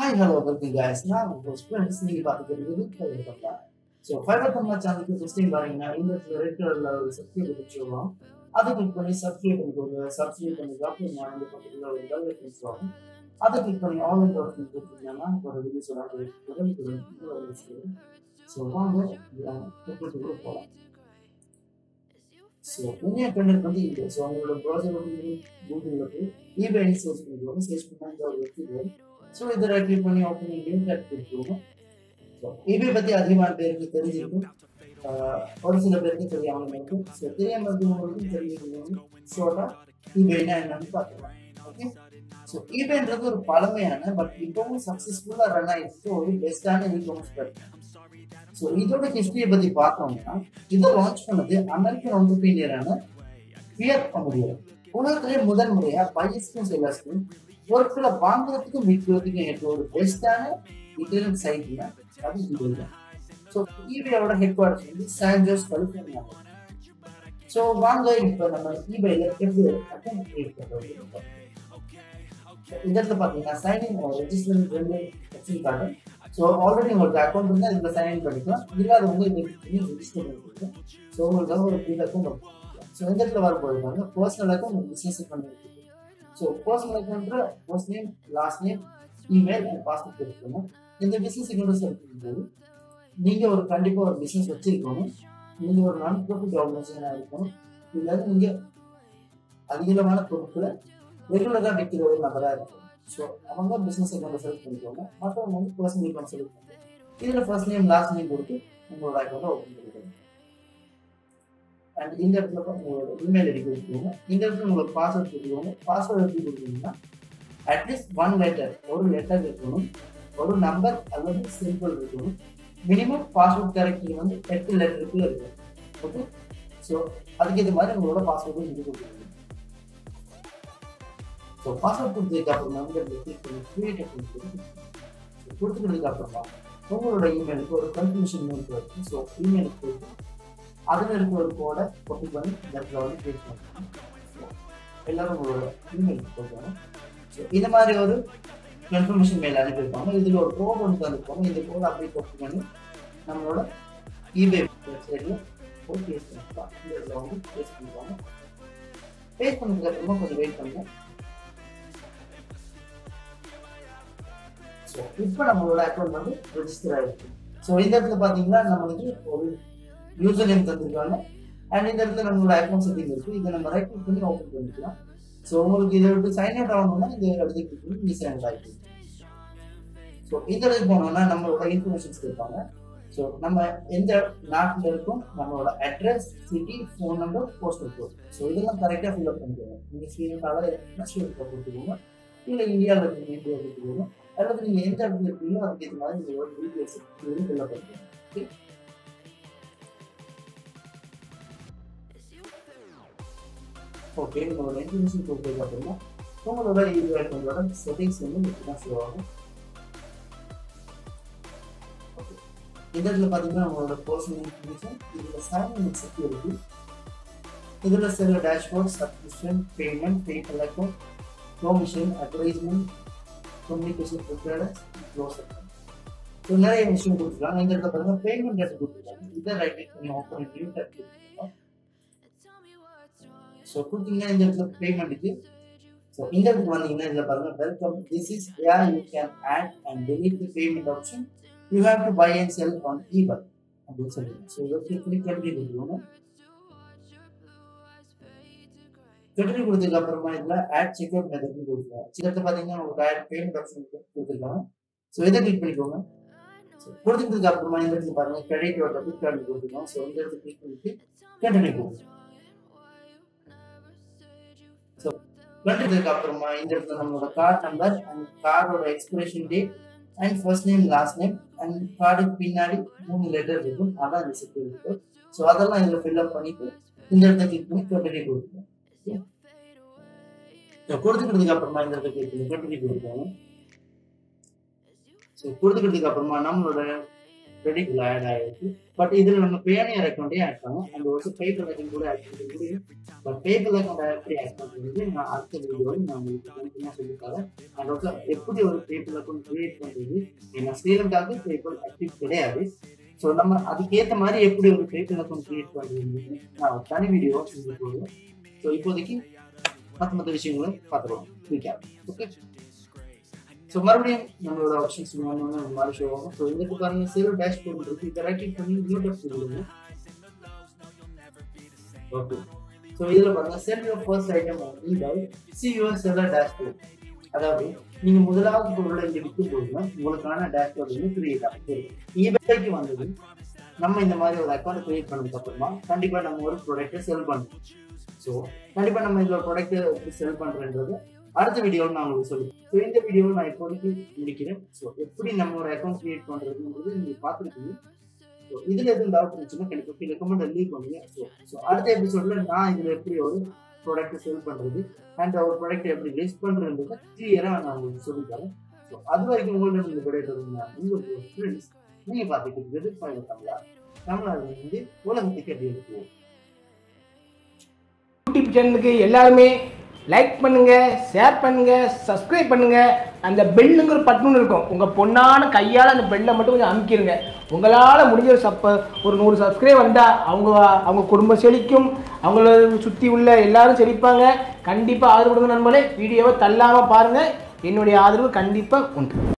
Hi, hello, welcome guys. Now, friends, நீங்க பார்த்துக்கிறது Fiverr Tamizha. So, Fiverr Tamizha சேனலுக்கு first time பாருங்கன்னா இந்த ரெட் கலர்ல ஒரு சப்ஸ்கிரைப் பண்ணிச்சுவோம். அதை கிளிக் பண்ணி சப்ஸ்கிரைப் பண்ணிக்கோங்க. சப்ஸ்கிரைப் பண்ணிட்டு அப்புறம் நான் இந்த பக்கத்துல ஒரு பெல் ஐக்கன் வரும். அதை கிளிக் பண்ணி ஆல் இன் ஆப்ஷன் கொடுத்தீங்கன்னா ஒரு வீடியோஸ் எல்லாம் வரும். ஸோ வாங்க டெக்னிக்குள்ள போகலாம். ஸோ உண்மையாக கண்டென்ட் வந்து இது. ஸோ அவங்களோட ப்ரௌசர் வந்து கூகுளில் போய் eBay சர்ச் பண்ணிக்கோங்க. சர்ச் பண்ணால் ஒரு வெப்சைட் வரும். ஸோ இதை ரைட் கிளிக் பண்ணி ஓப்பன் பண்ணி லிங்க் ஆட் கொடுத்துருவோம். ஸோ eBay பற்றி அதிகமான பேருக்கு தெரிஞ்சிருக்கும், ஒரு சில பேருக்கு தெரியாமல் இருக்கும். ஸோ தெரியாமல் இருக்கிறவங்களுக்கும் தெரிஞ்சிருக்கணும். ஸோட்டா eBayனா என்னன்னு பார்க்கலாம். ஓகே, ஸோ eBayன்றது ஒரு பழமையான பட் இப்போவும் சக்ஸஸ்ஃபுல்லாக ரன் ஆகிட்டு ஒரு பெஸ்ட்டான இ-காமர்ஸ் பிளாட்ஃபார்ம். ஸோ இதோட ஹிஸ்டரியை பற்றி பார்த்தோம்னா இதை லான்ச் பண்ணது அமெரிக்கன் ஆண்டர்பிரினியரான பியர் டமிஸா. உலகத்திலே முதல் முறையாக பையர்ஸ்க்கும் செல்லர்ஸ்க்கும் பொருட்களை வாங்குறதுக்கும் விற்கிறதுக்கும் ஏற்ற ஒரு பெஸ்டான இன்டர்நெட் சைட்னா அது eBay தான். ஸோ eBayயோட ஹெட் குவார்டர்ஸ் வந்து சான் ஜோஸ் கலிஃபோர்னியா. ஸோ வாங்க இப்போ நம்ம eBayல எப்படி அக்கௌண்ட் கிரியேட் பண்ணுறது. இந்த இடத்துல பார்த்தீங்கன்னா சைன்இன் ரெஜிஸ்டர் ரெண்டு ஆப்ஷன் காட்டும். ஸோ ஆல்ரெடி உங்களுக்கு அக்கௌண்ட் இருந்தால் இதில் சைன்இன் பண்ணிக்கலாம். இல்லாதவங்க இதை ரெஜிஸ்டர் பண்ணிக்கலாம். ஸோ உங்களுக்காக ஒரு பில் அக்கௌண்ட் இருக்கும். ஸோ இந்த இடத்துல வரப்போது பாருங்க, பர்சனல் அக்கௌண்ட் உங்கள் பிஸ்னஸ் பண்ணிருக்கு. ஸோ பர்சனல் அக்கௌண்ட்ல first name, last name, email and passport இருக்கணும். இந்த பிஸ்னஸ் அக்கௌண்ட் இருக்கும்போது நீங்கள் ஒரு கண்டிப்பாக ஒரு பிஸ்னஸ் வச்சிருக்கணும். நீங்கள் ஒரு நான் ப்ராஃபிட் ஆர்கனைசேஷனாக இருக்கணும். இல்லாத நீங்கள் அதிகமான பொருட்களை ரெகுலராக விற்கிற ஒரு நபராக இருக்கும். ஸோ அவங்க பிஸ்னஸ் அக்கௌண்ட்டை செலக்ட் பண்ணிக்கோங்க. மற்றவங்க வந்து பர்சனல் அக்கௌண்ட் செலக்ட் பண்ணுங்க. இதில் ஃபர்ஸ்ட் நேம், லாஸ்ட் நேம் கொடுத்து உங்களோட அக்கௌண்ட்டை ஓப்பன் பண்ணிக்கோங்க. அண்ட் இந்த இடத்துல உங்களோட இமெயில் ஐடி கொடுத்துக்கோங்க. இந்த இடத்துல உங்களுக்கு பாஸ்வேர்ட் கொடுத்துக்கோங்க. பாஸ்வேர்ட் எப்படி கொடுத்தீங்கன்னா அட்லீஸ்ட் 1 லெட்டர், ஒரு லெட்டர் இருக்கணும், ஒரு நம்பர் அல்லது சிம்பிள் இருக்கணும். மினிமம் பாஸ்வேர்ட் கேரக்டர் வந்து 8 லெட்டருக்குள்ள இருக்கும். ஓகே, ஸோ அதுக்கு இது மாதிரி உங்களோட பாஸ்வேர்டு இது கொடுத்துக்கோங்க. ஸோ பாஸ்வேர்ட் கொடுத்ததுக்கு அப்புறமா வந்து கிளிக் பண்ணி கிரியேட் கொடுத்துக்கிறதுக்கு அப்புறமா உங்களோட இமெயிலுக்கு ஒரு கன்ஃபர்மேஷன் மெயில் இருக்கும். ஸோ இமெயிலுக்கு போயிட்டு அதில் இருக்கிற ஒரு கோடை காப்பி பண்ணி இந்த இடத்துல வந்து கிரியேட் பண்ணணும். ஸோ எல்லாரும் உங்களோட இமெயிலுக்கு போயிடுவாங்க. ஸோ இந்த மாதிரி ஒரு கன்ஃபர்மேஷன் மெயில் அனுப்பியிருப்பாங்க. இதில் ஒரு கோட் ஒன்று தந்துருப்பாங்க. இந்த கோடை அப்படியே காப்பி பண்ணி நம்மளோட eBay வெப்சைட்டில் போய் பேஸ்ட் பண்ணிக்கலாம். இந்த இடத்துல வந்து பேஸ்ட் பண்ணிப்பாங்க. பேஸ்ட் பண்ணதுக்கு அப்புறமா கொஞ்சம் வெயிட் பண்ணுங்க. ஸோ இப்போ நம்மளோட அக்கௌண்ட் வந்து ரெஜிஸ்டர் ஆகிருக்கு. ஸோ இந்த இடத்துல பார்த்தீங்கன்னா நம்மளுக்கு ஒரு யூசர் நேம் தந்துருக்காங்க. அண்ட் இந்த இடத்துல நம்மளோட அக்கௌண்ட் செட்டிங் இருக்குது. இதை நம்ம ரைட் கிளிக் பண்ணி ஓப்பன் பண்ணிக்கலாம். ஸோ உங்களுக்கு இதை விட்டு சைன் அவுட் ஆகணும்னா இந்த இடத்துல கிளிக் பண்ணி நீ சைன் அவுட் ஆகிருக்கு. ஸோ இந்த இடத்துக்கு போனோம்னா நம்மளோட இன்ஃபர்மேஷன்ஸ் கொடுப்பாங்க. ஸோ நம்ம எந்த நாட்டில் இருக்கோம், நம்மளோட address, city, phone number, postal code. So இதெல்லாம் கரெக்டாக ஃபில்அப் பண்ணிக்கோங்க. நீங்கள் ஸ்ரீலங்காவில் ஸ்ரீலங்கா கொடுத்துக்கோங்க, இல்லை இந்தியாவில் இருக்கீங்க இந்தியா கொடுத்துக்கோங்க, அல்லது நீங்கள் எந்த இடத்துல இருக்கீங்களோ அதுக்கு ஏற்ற மாதிரி உங்களோட டீட்டெயில்ஸ் ஃபில்அப் பண்ணிக்கோங்க. ஓகே, ஓகே, உங்களோட இன்ஃபர்மேஷன் கொடுத்ததுக்கு அப்புறமா உங்களோட eBay அக்கௌண்டோட செட்டிங்ஸ் வந்து இப்படிதான் ஷோ ஆகும். இந்த இடத்துல பார்த்தீங்கன்னா உங்களோட பர்சனல் இன்ஃபர்மேஷன், இதில் சைன் செக்யூரிட்டி, இதில் சில dashboard, subscription, payment, PayPal account, promotion, advertisement, communication preferences, close account. So நிறைய விஷயம் கொடுத்துருக்காங்க. இந்த இடத்துல பார்த்தீங்கன்னா பேமெண்ட் டேட் கொடுத்துருக்காங்க. இதை ரைட் கிளிக் பண்ணி ஓப்பன் பண்ணி நியூ டேட் கொடுத்துருக்காங்க. ஸோ கொடுத்தீங்கன்னா இந்த இடத்துல பேமெண்ட்டுக்கு. ஸோ இந்த இடத்துக்கு வந்தீங்கன்னா இதில் பாருங்க, welcome, this is where you can add and delete the payment option, you have to buy and sell on eBay அப்படின்னு சொல்லுங்க. ஸோ இதை கிளிக் பண்ணி கொடுத்துருவோங்க. கெட்டரி கொடுத்ததுக்கு அப்புறமா இதில் ஆட் செக்அவுட் மெத்தட்னு கொடுத்துருக்காங்க. சிலத்தை பார்த்தீங்கன்னா உங்களுக்கு ஆட் பேமெண்ட் ஆப்ஷன் கொடுத்துருக்காங்க. ஸோ இதை கிளிக் பண்ணிக்கோங்க. ஸோ கொடுத்துக்கிறதுக்கு அப்புறமா இந்த இடத்துல பாருங்க கிரெடிட் ஒரு டெபிட் கார்டு கொடுத்துருக்கோம். ஸோ இந்த இடத்துல கிளிக் பண்ணிட்டு கண்டினியூ கொடுங்க. ஸோ கண்டினதுக்கு அப்புறமா இந்த இடத்துல நம்மளோட கார்டு நம்பர் அண்ட் கார்டோட expiration date and first name, last name and கார்டுக்கு பின்னாடி 3 லெட்டர் இருக்கும். அதான் இந்த செக்யூரிட்டி கோட். ஸோ அதெல்லாம் இதில் ஃபில்அப் பண்ணிட்டு இந்த இடத்துல கிளிக் பண்ணி கண்டினியூ கொடுத்துருக்கோம். கொடுத்துக்கிறதுக்கு அப்புறமா இந்த இடத்துல கிளிக் பண்ணி கண்டினியூ கொடுத்துருக்காங்க. ஸோ கொடுத்துக்கிறதுக்கு அப்புறமா நம்மளோட கிரெடிட் ஆட் ஆயிருக்கு. பட் இதில் நம்ம பேனியர் அக்கௌண்ட்டே ஆட் பண்ணுவோம். அந்த ஒரு பேப்பர் அக்கௌண்ட் கூட ஆட் பண்ண முடியும். பட் பேப்பர் அக்கௌண்ட் எப்படி ஆட் பண்ணுறது நான் அடுத்த வீடியோவில் நான் உங்களுக்கு தனித்தனியாக சொல்லித்தரேன். அண்ட் ஆல்சோ எப்படி ஒரு பேப்பர் அக்கௌண்ட் கிரியேட் பண்ணுறது, ஏன்னா ஸ்ரீலங்காவுக்கு பேப்பர் ஆக்டிவ் கிடையாது. ஸோ நம்ம அதுக்கேற்ற மாதிரி எப்படி ஒரு பேப்பர் அக்கௌண்ட் கிரியேட் பண்ணுறது நான் ஒரு தனி வீடியோவாக செஞ்சு போடுவேன். ஸோ இப்போதைக்கு மற்ற விஷயங்களை பார்த்துருவோம். ஓகே. ஸோ மறுபடியும் நம்மளோட ஆப்ஷன்ஸ் மாதிரி ஷோ ஆகும். ஸோ இதுக்கு பாருங்க சேல் டேஷ்போர்ட் இருக்கு. இதை ரைட் கிளிக் பண்ணி யூடியூப் கொடுங்க. ஓகே. ஸோ இதில் பாருங்க sell your first item eBay see your seller dashboard. அதாவது நீங்க முதலாவது பொருளை இங்க விற்கும் போதுன்னா உங்களுக்கான டேஷ்போர்ட் வந்து கிரியேட் ஆகும். eBayக்கு வந்தது நம்ம இந்த மாதிரி ஒரு அக்கௌண்ட் கிரியேட் பண்ணதுக்கு அப்புறமா கண்டிப்பா நம்ம ஒரு ப்ராடக்ட்டை செல் பண்ணுவோம். ஸோ கண்டிப்பா நம்ம இந்த ப்ராடக்ட்டை எப்படி செல் பண்றதுன்றது அடுத்த வீடியோவில் நான் உங்களுக்கு சொல்லுவேன். ஸோ இந்த வீடியோவில் நான் இப்போதைக்கு முடிக்கிறேன். ஸோ எப்படி நம்ம ஒரு அக்கௌண்ட் கிரியேட் பண்ணுறதுன்றது நீங்கள் பார்த்துருக்கீங்க. ஸோ இதில் எதுவும் டவுட் இருந்துச்சுன்னா கண்டிப்பாக கீழே கமெண்ட் லீவ் பண்ணுங்க. ஸோ அடுத்த எபிசோடில் நான் இதில் எப்படி ஒரு ப்ராடக்ட்டை செல் பண்ணுறது அண்ட் ஒரு ப்ராடக்ட்டை எப்படி லிஸ்ட் பண்ணுறதுன்றதை கிளியராக நான் உங்களுக்கு சொல்லித்தரேன். ஸோ அது வரைக்கும் உங்கள்கிட்ட இந்த விடைபெறுங்க. உங்களுக்கு ஃப்ரெண்ட்ஸ் நீங்கள் பார்த்துக்கிட்டு ஃபைவர் தமிழா தமிழ்நாடு உலகத்துக்கு எப்படி இருக்குவோம். யூடியூப் சேனலுக்கு எல்லாருமே லைக் பண்ணுங்கள், ஷேர் பண்ணுங்கள், சப்ஸ்கிரைப் பண்ணுங்கள். அந்த பெல்லுங்கிற பட்டன் இருக்கும், உங்கள் பொண்ணான கையால் அந்த பெல்லை மட்டும் கொஞ்சம் அமுக்கிடுங்க. உங்களால் முடிஞ்ச ஒரு 100 சப்ஸ்கிரைப் வந்தால் அவங்க குடும்பம் செழிக்கும், அவங்கள சுற்றி உள்ள எல்லாரும் செழிப்பாங்க. கண்டிப்பாக ஆதரவு கொடுங்க நண்பர்களே. வீடியோவை தள்ளாமல் பாருங்கள். என்னுடைய ஆதரவு கண்டிப்பாக உண்டு.